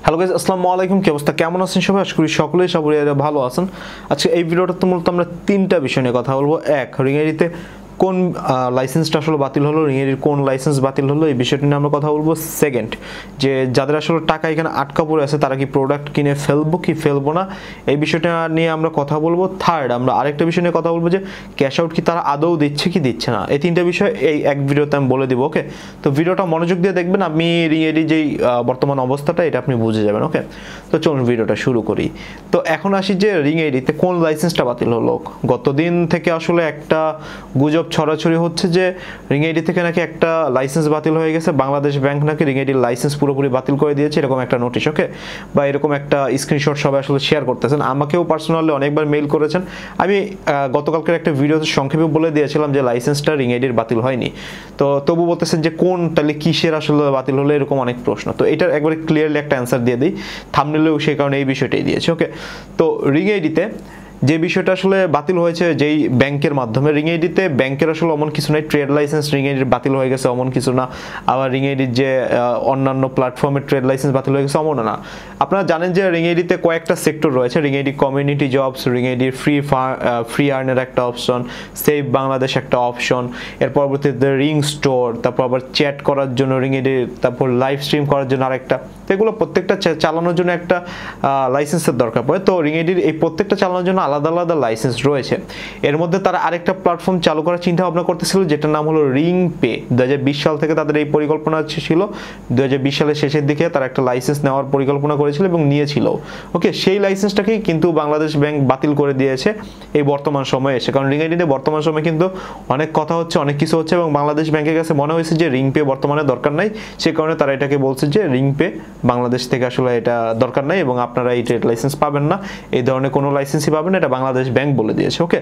Hello guys, আসসালামু আলাইকুম। কি অবস্থা, কেমন আছেন সবাই? আশা করি সকলেই ভালো আছেন। আজকে এই ভিডিওটাতে মূলত আমরা তিনটা বিষয় নিয়ে কথা বলবো। এক, রিংআইডিতে কোন লাইসেন্সটা আসলে বাতিল হলো, রিংআইডির কোন লাইসেন্স বাতিল হলো, এই বিষয়টি নিয়ে আমরা কথা বলবো। সেকেন্ড, যে যাদের আসলে টাকা এখানে আটকা পড়ে আছে তারা কি প্রোডাক্ট কিনে ফেলবো কি ফেলবো না, এই বিষয়টা নিয়ে আমরা কথা বলবো। থার্ড, আমরা আরেকটা বিষয় নিয়ে কথা বলবো যে ক্যাশ আউট কি তারা আদৌ দিচ্ছে কি দিচ্ছে না। এই তিনটা বিষয় এই এক ভিডিওতে আমি বলে দিব। ওকে, তো ভিডিওটা মনোযোগ দিয়ে দেখবেন, আপনি রিংআইডি যেই বর্তমান অবস্থাটা এটা আপনি বুঝে যাবেন। ওকে, তো চলুন ভিডিওটা শুরু করি। তো এখন আসি যে রিংআইডিতে কোন লাইসেন্সটা বাতিল হলো। গতদিন থেকে আসলে একটা গুজব ছড়াছড়ি হচ্ছে যে রিংআইডি থেকে নাকি একটা লাইসেন্স বাতিল হয়ে গেছে। বাংলাদেশ ব্যাংক নাকি রিংআইডির লাইসেন্স পুরোপুরি বাতিল করে দিয়েছে, এরকম একটা নোটিশ। ওকে, বা এরকম একটা স্ক্রিনশট সবাই আসলে শেয়ার করতেছেন। আমাকেও পার্সোনালি অনেকবার মেইল করেছেন। আমি গতকালকের একটা ভিডিওতে সংক্ষেপে বলে দিয়েছিলাম যে লাইসেন্সটা রিংআইডির বাতিল হয়নি। তো তবু বলতেছেন যে কোন, তাহলে কিসের আসলে বাতিল হলো, এরকম অনেক প্রশ্ন। তো এটার একবারে ক্লিয়ারলি একটা অ্যান্সার দিয়ে দিই, থাম্বনেলেও সেই কারণে এই বিষয়টাই দিয়েছে। ওকে, তো রিংআইডিতে যে বিষয়টা আসলে বাতিল হয়েছে যেই ব্যাংকের মাধ্যমে, রিংআইডিতে ব্যাংকের আসলে এমন কিছু নাই ট্রেড লাইসেন্স রিংআইডির বাতিল হয়ে গেছে এমন কিছু না। আবার রিংআইডির যে অন্যান্য প্ল্যাটফর্মের ট্রেড লাইসেন্স বাতিল হয়ে গেছে এমন না। আপনারা জানেন যে রিংআইডিতে কয়েকটা সেক্টর রয়েছে। রিংআইডি কমিউনিটি জবস, রিংআইডির ফ্রি আর্নের একটা অপশন, সেভ বাংলাদেশ একটা অপশন, এর পরবর্তীতে রিং স্টোর, তারপর আবার চ্যাট করার জন্য রিংআইডির, তারপর লাইভ স্ট্রিম করার জন্য আরেকটা। তো এগুলো প্রত্যেকটা চালানোর জন্য একটা লাইসেন্সের দরকার পড়ে। তো রিংআইডির এই প্রত্যেকটা চালানোর জন্য আলাদা আলাদা লাইসেন্স রয়েছে। এর মধ্যে তারা আরেকটা প্ল্যাটফর্ম চালু করার চিন্তা ভাবনা করতেছিল, যেটার নাম হলো রিং পে। 2020 সাল থেকে তাদের এই পরিকল্পনা ছিল। 2020 সালের শেষের দিকে তারা একটা লাইসেন্স নেওয়ার পরিকল্পনা করেছিল এবং নিয়েছিল। ওকে, সেই লাইসেন্সটাকেই কিন্তু বাংলাদেশ ব্যাংক বাতিল করে দিয়েছে এই বর্তমান সময়ে এসে। কারণ রিংআইডিতে বর্তমান সময়ে কিন্তু অনেক কথা হচ্ছে, অনেক কিছু হচ্ছে এবং বাংলাদেশ ব্যাংকের কাছে মনে হয়েছে যে রিং পে বর্তমানে দরকার নাই। সে কারণে তারা এটাকে বলছে যে রিং পে বাংলাদেশ থেকে আসলে এটা দরকার নাই এবং আপনারা এই ট্রেড লাইসেন্স পাবেন না, এই ধরনের কোনো লাইসেন্সই পাবেন না, এটা বাংলাদেশ ব্যাংক বলে দিয়েছে। ওকে,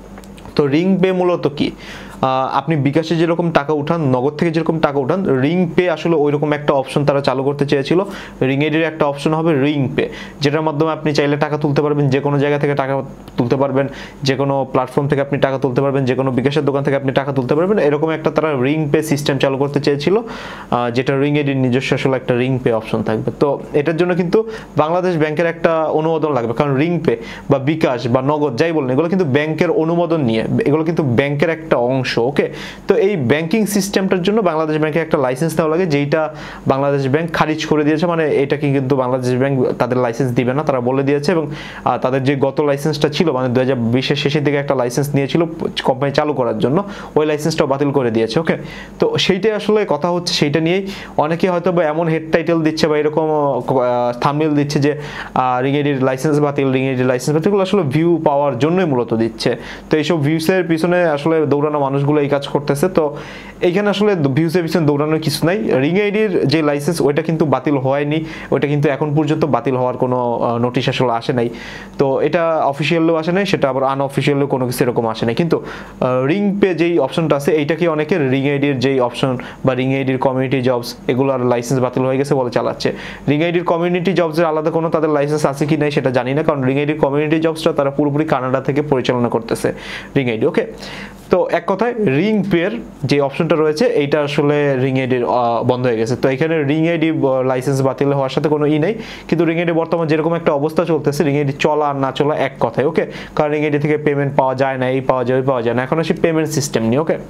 তো রিং পে মূলত কি, আপনি বিকাশে যেরকম টাকা উঠান, নগদ থেকে যেরকম টাকা উঠান, রিং পে আসলে ওই রকম একটা অপশন তারা চালু করতে চেয়েছিল। রিংআইডির একটা অপশন হবে রিং পে, যেটার মাধ্যমে আপনি চাইলে টাকা তুলতে পারবেন, যে কোনো জায়গা থেকে টাকা তুলতে পারবেন, যে কোনো প্ল্যাটফর্ম থেকে আপনি টাকা তুলতে পারবেন, যে কোনো বিকাশের দোকান থেকে আপনি টাকা তুলতে পারবেন। এরকম একটা তারা রিং পে সিস্টেম চালু করতে চেয়েছিল, যেটা রিংআইডির নিজস্ব আসলে একটা রিং পে অপশন থাকবে। তো এটার জন্য কিন্তু বাংলাদেশ ব্যাংকের একটা অনুমোদন লাগবে, কারণ রিং পে বা বিকাশ বা নগদ যাই বলেন, এগুলো কিন্তু ব্যাংকের অনুমোদন নিয়ে, এগুলো কিন্তু ব্যাংকের একটা অংশ। ওকে, তো এই ব্যাংকিং সিস্টেমটার জন্য বাংলাদেশ ব্যাংকের একটা লাইসেন্স নেওয়া লাগে, যেটা বাংলাদেশ ব্যাংক খারিজ করে দিয়েছে। মানে এটাকে কিন্তু বাংলাদেশ ব্যাংক তাদের লাইসেন্স দিবে না, তারা বলে দিয়েছে। এবং তাদের যে গত লাইসেন্সটা ছিল, মানে 2020-এর শেষের দিকে একটা লাইসেন্স নিয়েছিল কোম্পানি চালু করার জন্য, ওই লাইসেন্সটাও বাতিল করে দিয়েছে। ওকে, তো সেইটাই আসলে কথা হচ্ছে, সেইটা নিয়েই অনেকে হয়তো বা এমন হেড টাইটেল দিচ্ছে বা এরকম থাম্বনেল দিচ্ছে যে রিংআইডির লাইসেন্স বাতিল, রিংআইডির লাইসেন্স বাতিল, এগুলো আসলে ভিউ পাওয়ার জন্যই মূলত দিচ্ছে। তো এইসব ভিউসের পিছনে আসলে দৌড়ানো মানুষগুলো এই কাজ করতেছে। তো এইখানে আসলে ভিউসের পিছনে দৌড়ানোর কিছু নাই। রিংআইডির যে লাইসেন্স ওইটা কিন্তু বাতিল হয়নি, ওইটা কিন্তু এখন পর্যন্ত বাতিল হওয়ার কোনো নোটিশ আসলে আসে নাই। তো এটা অফিসিয়ালও আসে নাই, সেটা আবার আনঅফিসিয়ালও কোনো কিছু এরকম আসে নাই। কিন্তু রিং পে যেই অপশনটা আছে, এইটাকে অনেকে রিংআইডির যেই অপশন বা রিংআইডির কমিউনিটি জবস, এগুলোর লাইসেন্স বাতিল হয়ে গেছে বলে চালাচ্ছে। রিংআইডির কমিউনিটি জবসের আলাদা কোনো তাদের লাইসেন্স আছে কি নাই সেটা জানি না, কারণ রিংআইডির কমিউনিটি জবসটা তারা পুরোপুরি কানাডা থেকে পরিচালনা করতেছে রিংআইডি। ওকে, তো এক কথায় রিং পের যে অপশনটা রয়েছে এইটা আসলে রিংআইডির বন্ধ হয়ে গেছে। তো এখানে রিংআইডি লাইসেন্স বাতিল হওয়ার সাথে কোনো নেই, কিন্তু রিংআইডি বর্তমান যেরকম একটা অবস্থা চলতেছে, রিংআইডি চলা আর না চলা এক কথায়। ওকে, কারণ রিংআইডি থেকে পেমেন্ট পাওয়া যায় না, এই পাওয়া যায় ওই পাওয়া যায় না। এখন আসি পেমেন্ট সিস্টেম নিয়ে। ওকে,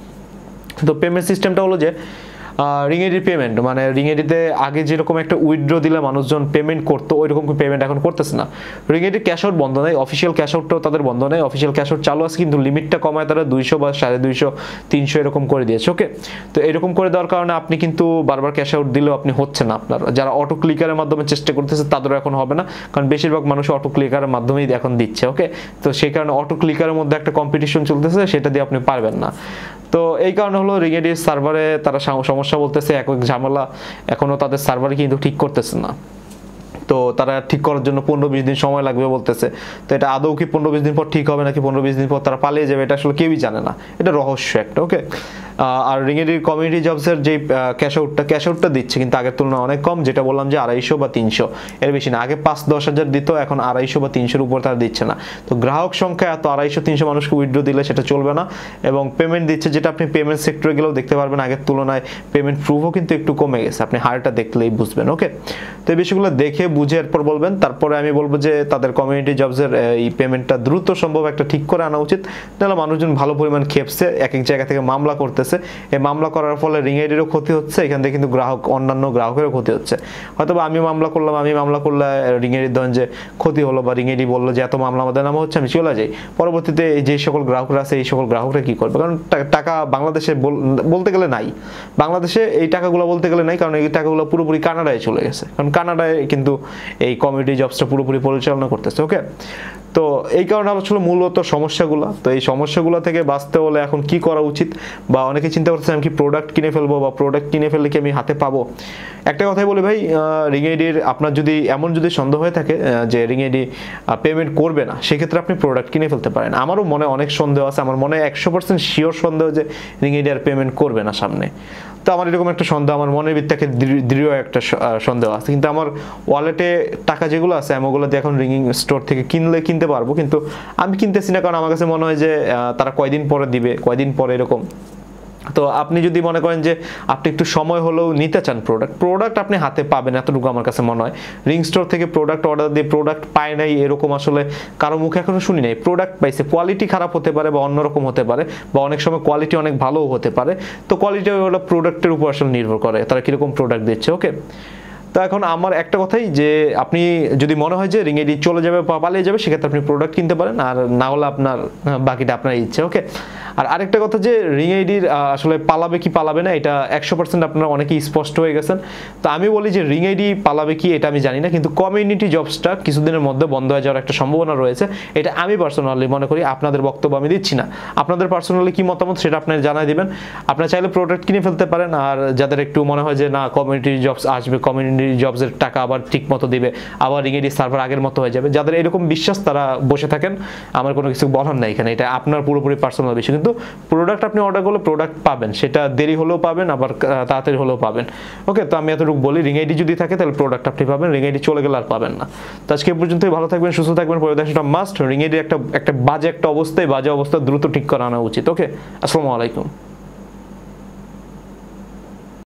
তো পেমেন্ট সিস্টেমটা হলো যে রিংআইডির পেমেন্ট, মানে রিংআইডিতে আগে যেরকম একটা উইথড্র দিলে মানুষজন পেমেন্ট করতো, ওই রকম পেমেন্ট এখন করতেছে না। রিংআইডির ক্যাশ আউট বন্ধ নেই, অফিসিয়াল ক্যাশ আউটটাও তাদের বন্ধ নেই, অফিসিয়াল ক্যাশ আউট চালু আছে, কিন্তু লিমিটটা কমায় তারা 200 বা 250, 300 এরকম করে দিয়েছে। ওকে, তো এরকম করে দেওয়ার কারণে আপনি কিন্তু বারবার ক্যাশ আউট দিলেও আপনি হচ্ছে না আপনার। যারা অটো ক্লিকারের মাধ্যমে চেষ্টা করতেছে তাদেরও এখন হবে না, কারণ বেশিরভাগ মানুষ অটো ক্লিকারের মাধ্যমেই এখন দিচ্ছে। ওকে, তো সেই কারণে অটো ক্লিকারের মধ্যে একটা কম্পিটিশন চলতেছে, সেটা দিয়ে আপনি পারবেন না। তো এই কারণে হলো রিংআইডির সার্ভারে তারা সমস্যা বলতেছে, এক ঝামেলা, এখনও তাদের সার্ভারে কিন্তু ঠিক করতেছে না। তো তারা ঠিক করার জন্য 15-20 দিন সময় লাগবে বলতেছে। তো এটা আদৌ কি 15-20 দিন পর ঠিক হবে নাকি 15-20 দিন পর তারা পালিয়ে যাবে, এটা আসলে কেউই জানে না, এটা রহস্য একটা। ওকে, আর রিংএডির কমিউনিটি জবসের যে ক্যাশ আউটটা দিচ্ছে কিন্তু আগের তুলনায় অনেক কম, যেটা বললাম যে 250 বা 300 এর বেশি না। আগে 5-10 হাজার দিত, এখন 250 বা 300-র উপর তারা দিচ্ছে না। তো গ্রাহক সংখ্যা এত 250-300 মানুষকে উইথড্র দিলে সেটা চলবে না। এবং পেমেন্ট দিচ্ছে, যেটা আপনি পেমেন্ট সেক্টরে গেলেও দেখতে পারবেন আগের তুলনায় পেমেন্ট প্রুফও কিন্তু একটু কমে গেছে, আপনি হারটা দেখলেই বুঝবেন। ওকে, তো এই বিষয়গুলো দেখে বুঝে এরপর বলবেন। তারপরে আমি বলবো যে তাদের কমিউনিটি জবসের এই পেমেন্টটা দ্রুত সম্ভব একটা ঠিক করে আনা উচিত, নাহলে মানুষজন ভালো পরিমাণ খেপছে, এক এক জায়গা থেকে মামলা করতেছে। এই মামলা করার ফলে রিংএডিরও ক্ষতি হচ্ছে, এখান থেকে কিন্তু অন্যান্য গ্রাহকেরও ক্ষতি হচ্ছে। হয়তো আমি মামলা করলে রিংএডির ধরেন যে ক্ষতি হলো, বা রিংএডি বললো যে এত মামলা আমাদের নামে হচ্ছে, আমি চলে যাই। পরবর্তীতে যে সকল গ্রাহকরা আছে এই সকল গ্রাহকরা কি করবে? কারণ টাকা বাংলাদেশে বলতে গেলে নাই, বাংলাদেশে এই টাকাগুলো বলতে গেলে নাই, কারণ এই টাকাগুলো পুরোপুরি কানাডায় চলে গেছে, কারণ কানাডায় কিন্তু এই কমিউনিটি জবসটা পুরোপুরি পরিচালনা করতেছে। ওকে, তো এই কারণে আসলে মূলত সমস্যাগুলো। তো এই সমস্যাগুলো থেকে বাঁচতে হলে এখন কি করা উচিত, বা অনেকে চিন্তা করতেছে আমি কি প্রোডাক্ট কিনে ফেলবো, বা প্রোডাক্ট কিনে ফেললে কি আমি হাতে পাবো? একটা কথাই বলি ভাই, রিংএডির আপনার যদি সন্দেহ হয়ে থাকে যে রিংএডি পেমেন্ট করবে না, সেক্ষেত্রে আপনি প্রোডাক্ট কিনে ফেলতে পারেন। আমারও মনে অনেক সন্দেহ আছে, আমার মনে 100% শিওর সন্দেহ যে রিংএডি আর পেমেন্ট করবে না সামনে। তো আমার এরকম একটা সন্দেহ, আমার মনের ভিতরে দৃঢ় একটা সন্দেহ আছে। কিন্তু আমার ওয়ালেটে টাকা যেগুলো আছে ওগুলো দিয়ে এখন রিংইং স্টোর থেকে কিনতে পারবো, কিন্তু আমি কিনতেছি না, কারণ আমার কাছে মনে হয় যে তারা কয়দিন পরে দিবে, কয়দিন পরে এরকম। তো আপনি যদি মনে করেন যে আপনি একটু সময় হলেও নিতে চান প্রোডাক্ট আপনি হাতে পাবেন, এতটুকু আমার কাছে মনে হয়। রিং স্টোর থেকে প্রোডাক্ট অর্ডার দিয়ে প্রোডাক্ট পায় নাই এরকম আসলে কারো মুখে এখনো শুনি নাই। প্রোডাক্ট পাইছে, কোয়ালিটি খারাপ হতে পারে বা অন্যরকম হতে পারে, বা অনেক সময় কোয়ালিটি অনেক ভালোও হতে পারে। তো কোয়ালিটি ওটা প্রোডাক্টের উপর আসলে নির্ভর করে তারা কিরকম প্রোডাক্ট দিচ্ছে। ওকে, তো এখন আমার একটা কথাই যে আপনি যদি মনে হয় যে রিংএডি চলে যাবে বা পালিয়ে যাবে, সেক্ষেত্রে আপনি প্রোডাক্ট কিনতে পারেন, আর না হলে আপনার বাকিটা আপনার ইচ্ছে। ওকে, আর আরেকটা কথা যে রিংএডির আসলে পালাবে কি পালাবে না, এটা 100% আপনারা অনেকেই স্পষ্ট হয়ে গেছেন। তো আমি বলি যে রিংএডি পালাবে কি এটা আমি জানি না, কিন্তু কমিউনিটি জবসটা কিছুদিনের মধ্যে বন্ধ হয়ে যাওয়ার একটা সম্ভাবনা রয়েছে, এটা আমি পার্সোনালি মনে করি। আপনাদের বক্তব্য আমি দিচ্ছি না, আপনাদের পার্সোনালি কি মতামত সেটা আপনারা জানাই দিবেন। আপনারা চাইলে প্রোডাক্ট কিনে ফেলতে পারেন, আর যাদের একটু মনে হয় যে না কমিউনিটি জবস আসবে, কমিউনিটি জবসের টাকা আবার ঠিক মতো দিবে, আবার রিংএডি সার্ভার আগের মতো হয়ে যাবে, যাদের এরকম বিশ্বাস তারা বসে থাকেন, আমার কোনো কিছু বলার নাই এখানে, এটা আপনার পুরোপুরি পার্সোনাল বিষয়। কিন্তু প্রোডাক্ট আপনি অর্ডার করলে প্রোডাক্ট পাবেন, সেটা দেরি হলেও পাবেন, আবার তাড়াতাড়ি হলেও পাবেন। ওকে, তো আমি এতটুকু বলি, রিংএডি যদি থাকে তাহলে প্রোডাক্ট আপনি পাবেন, রিংএডি চলে গেলে আর পাবেন না। তো আজকে এই পর্যন্তই, ভালো থাকবেন, সুস্থ থাকবেন, পরিবেশটা মাস্ট। রিংএডি একটা বাজে অবস্থা দ্রুত ঠিক করা আনা উচিত। ওকে, আসসালামু আলাইকুম।